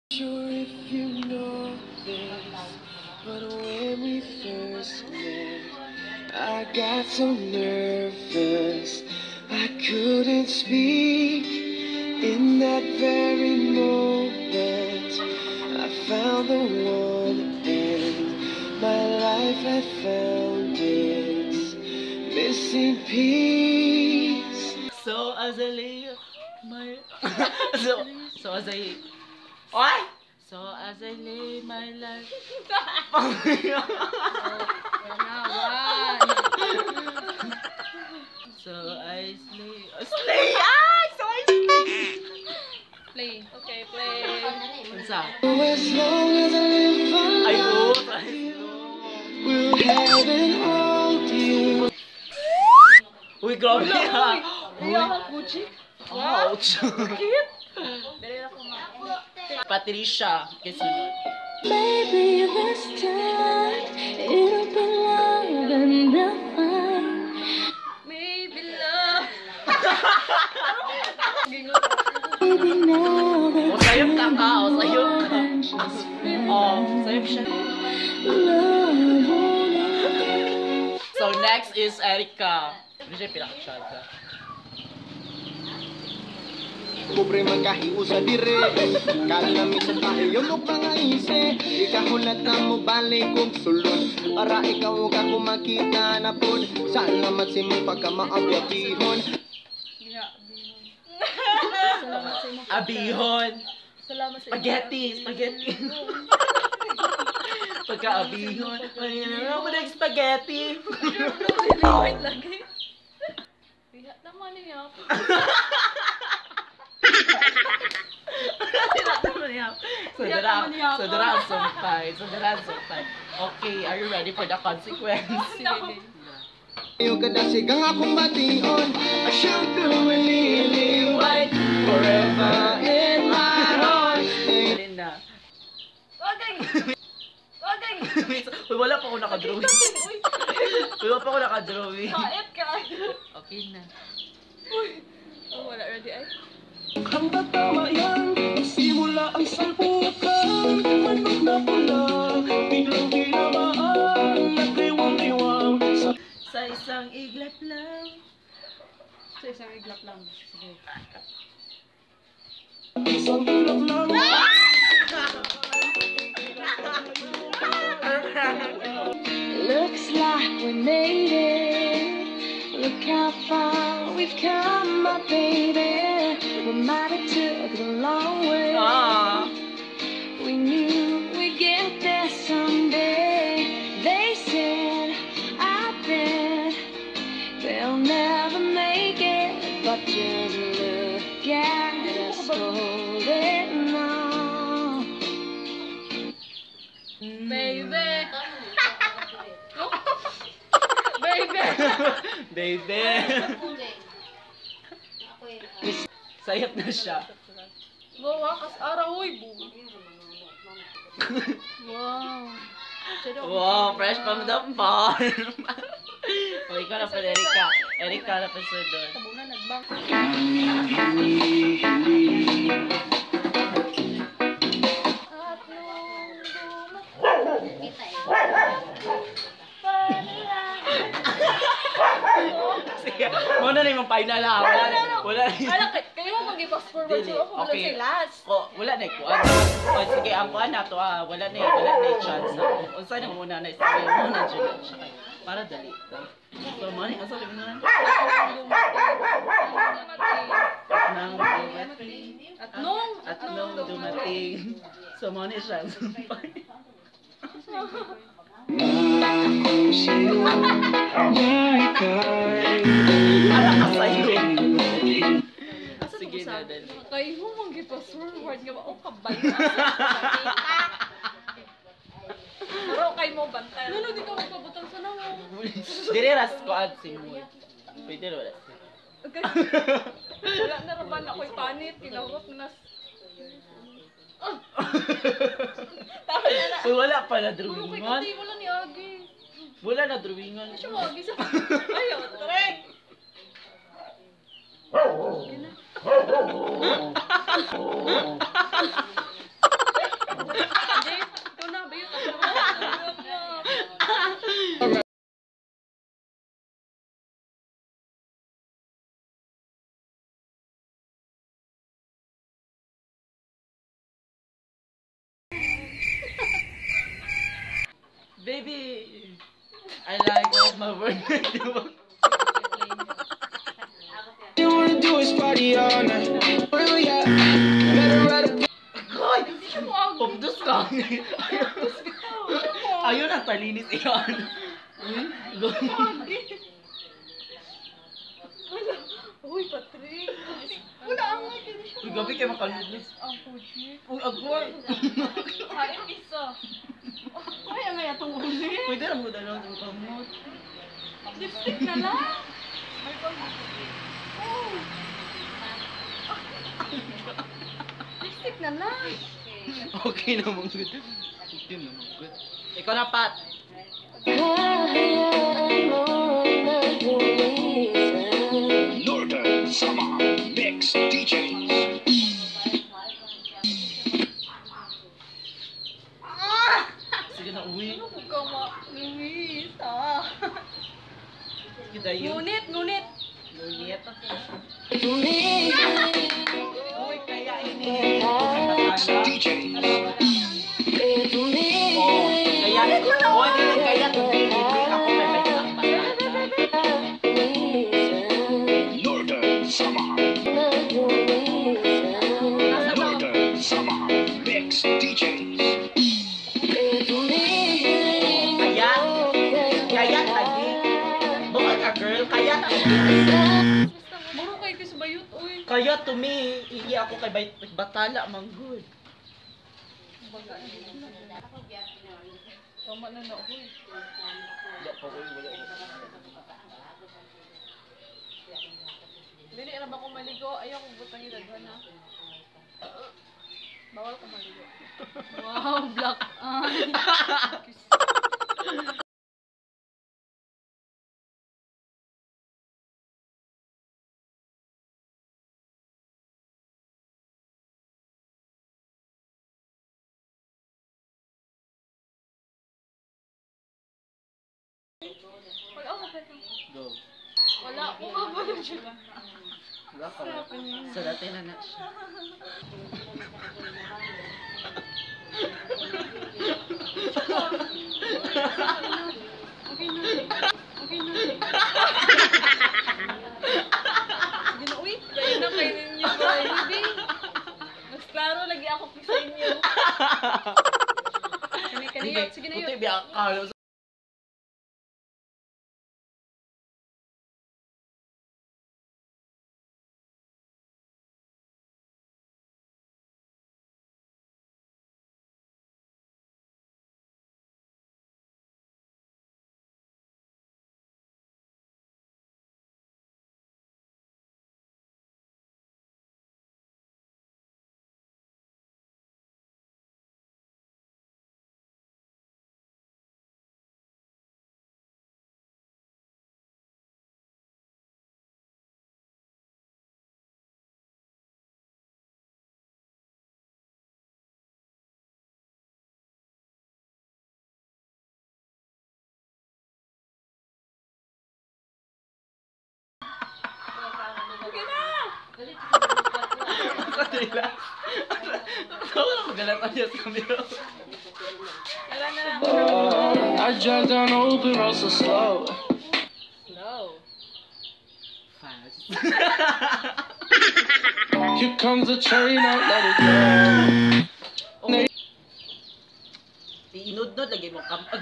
Sure if you know this, but when we first met, I got so nervous I couldn't speak. In that very moment, I found the one, and my life had found its missing piece. So as I lay my so as I Oy! So as I lay my life So I slay ay! So I slay! Play. Okay, play. Unsa? As long as I live, Ay, oh! will heaven hold you. Uy, grabe ha! Iyakan Gucci. Ouch! Cute. Dali na ko nga. Patricia, kasunod. Maybe this time it'll be love and the fight. Maybe love. Maybe now that O, sayop ka ka! O, sayop ka! O, sayop siya. love won't end. So, next is Erica. Ano siya pinaka-shot ka? Pobre man kahiu sa dire, kalamit sa tayo mo mga ise. Ikahulat na mo balik kong sulod, para ikaw ka kumakita na po. Salamat si mo pagka maabyabihon. Salamat sa imo. Abihon! Salamat sa imo. Spaghetti! Pagka-abihon. Ano mo na spaghetti? Wait lagi. Bihat naman niya. Sodara, sumpay. Okay, are you ready for the consequence? Sige. Yung kadasigang akong bation, siyang lumililiway forever in my heart. Alin na? Wagay. Wagay. Uy, wala pa ako nakadrawing. Kaet ka. Okay na. Oh, wala ready ay. Ang tatawa yan, simula ang salpukan, manok na pula, biglang tinamaan, nagriwang-riwang sa Sa isang iglap lang. Sa isang iglap lang. Sige. isang tulog lang. Looks like we made it. Look how far we've come, my baby. We might have took the long way. We knew we'd get there someday. They said, I bet they'll never make it. But just look at us holding on. Baby. Baby. Baby. Sayap na siya. Wow, kas araw uy. Wow. Wow, fresh from the farm. O, ikaw na pa, Erica. Erica na pa sa doon. Tabunan nagbang. Sige, muna na yung final ha. Wala na yung... Ala, kayo mo mag-i-fast forward so ako wala Okay. sa last. Wala na yung kuwan. O, sige, ang kuwan na to wala na yung chance na. O, saan yung muna na isipin mo na dyan siya kayo. Para dali. So, mani, ang sabi mo na. Nang dumating. At nung dumating. So, mani siya. Kung sino ay kay Ala ka sa'yo. Sige na, dali. Kayo mo mag-i-fast forward nga ba? O kabay. Pero kayo mo bantay. Ano, di ka magpabutang sa nawa. Dire ras ko ad si mo. Pwede wala. Okay. Wala na raban ako'y panit. Kinawat na. Tama na na. Uy, wala pa na Puro kay drawingan. kasi wala ni Agi. Wala na drawingan. Siya mo Agi sa... Ayaw, trek! Yan na. Hindi, ikaw na, bayot. Ako naman. Baby, I like all my work. Di ba? You wanna do is party all night. Where we at? Better ride a Goy! Pumdus ka. Ayun ang talinis iyan. Uy, Patrick. Wala ang nga. Uy, gabi kayo makalulis. Ang puchi. Uy, agoy. Ay, isa. Ay, ang nga itong uli. Pwede lang mo dalawa sa kamot. Lipstick na lang. May Oh. Lipstick na lang. Okay naman good. Okay naman good. Ikaw na, Pat. Northern Summer Mix DJs. Sige na, uwi. Huwag ka Luis, Sige na yun. Ngunit. Ngunit. Uy, kaya ini. DJs. Oh, kaya. Oh, hindi kaya. Hindi ako bebek ang bata. Northern Summer. Northern Summer Mix DJs. Kaya. Kaya lagi. Bukod ka, girl. Kaya lagi. Muro kayo sa bayot, uy. Kaya to me, hindi ako kay Batala, manggod. Tama na na, uy. Wala pa, uy, wala. Dili na ba ko maligo? Ayaw kong butang idaghan na. Bawal ko maligo. Wow, black eye. Wala ako ba? Go. Wala ako ba ba siya? Wala ka. Sa dati na na siya. Okay na. Okay na. Sige na, uy. Kayo na kayo ninyo, baby. Mas klaro lagi ako sa inyo. Kaniyot, sige na yun. Puti, biyak ka. Okay na! Sa nila. Wala magalatan niya sa camera. Wala na lang. I drive down open road so slow. Slow. Fast. Here comes the train, I let it go. Okay. Iinod-nod lagi mo kampag.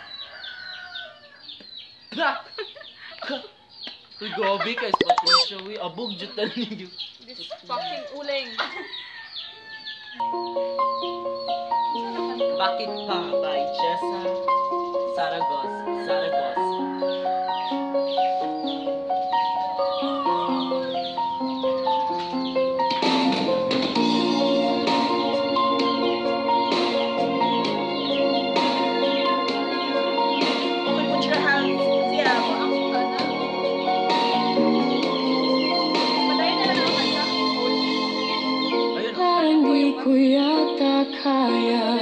Uy, gobi ka, Patricia. Uy, abog dyan na ninyo. This fucking uling. Bakit pa by Jessa Saragossa. Okay, put your hands. Siya, Patayin na lang ako kanta. ayun. Parang di ko yata kaya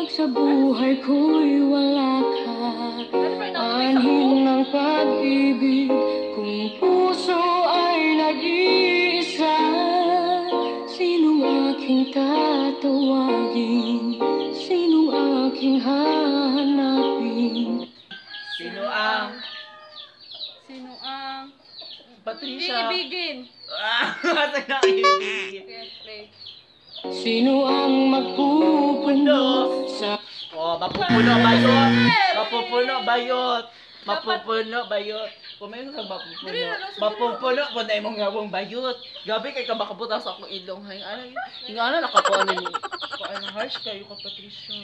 Pag sa buhay ko'y wala ka, anhin ng pag-ibig, kung puso ay nag-iisa, sino aking tatawagin, sino aking hahanapin? Sino ang Sino ang Patricia? iibigin? Asa na ibigin? Yes, play. Sino ang magpupuno sa Oh, mapupuno bayot. Mapupuno bayot. Mapupuno bayot. Kung may nga mapupuno. Mapupuno po na imong gawong bayot. Gabi kay ka makabutas ako ilong. Hay, ano, yung ano, nakakuha na ni. Ano, harsh kayo ka, Patricia.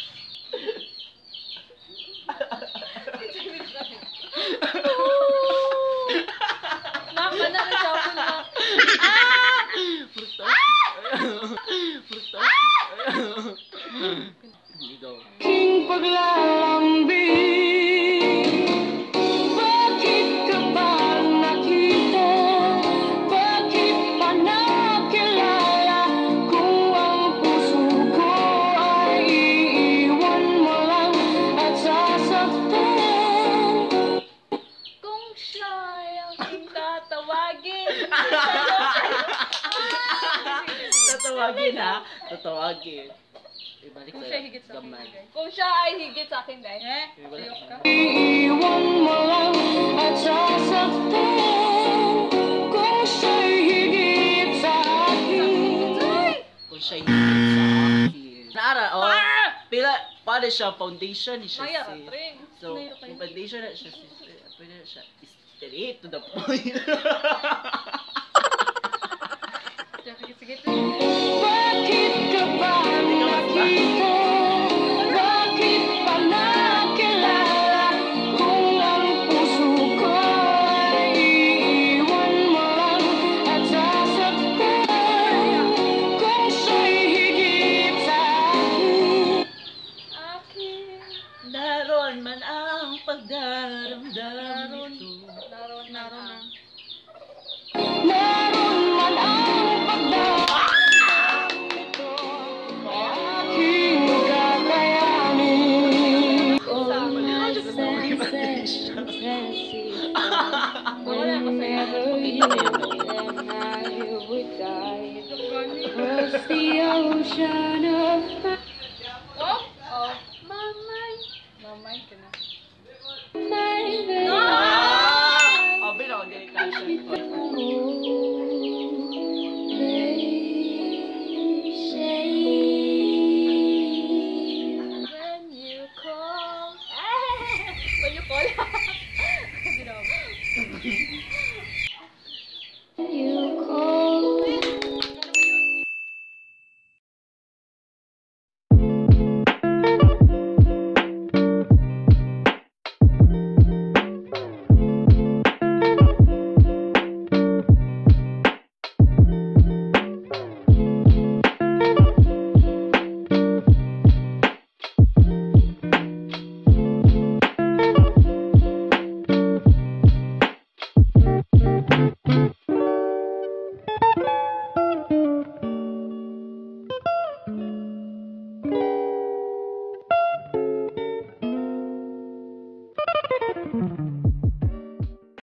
Mama na nagkapon na. Frutas. Hindi daw. aking paglalambing? Bakit ka ba nakita? Bakit pa nakilala? Kung ang puso ko ay iiwan mo lang at sasaktan. Kung siya ay aking tatawagin. Tatawagin ha. Tatawagin. Ibalik Kung sa siya higit sa akin, gamay. guys. Kung siya ay higit sa akin, guys. Ibalik Ayok ka. Iiwan mo lang at sasaktan. Kung siya'y higit sa akin. Kung siya higit sa akin. Naara, oh. Pila, paano siya? Foundation ni siya Maya, sis. Tring. So, Mayroon kayo. yung foundation na siya sis. Pwede na siya straight to the point. Sige. Bakit ka ba nakita? Bakit pa nakilala? Kung ang puso ko ay iiwan mo lang at sasaktan. Kung siya'y higit sa akin. Akin. Naroon man ang pagdaramdam nito. Naroon na. Naroon man ang pagdamdam nito, aking kakayanin. Wala ko sa'yo. Cross the ocean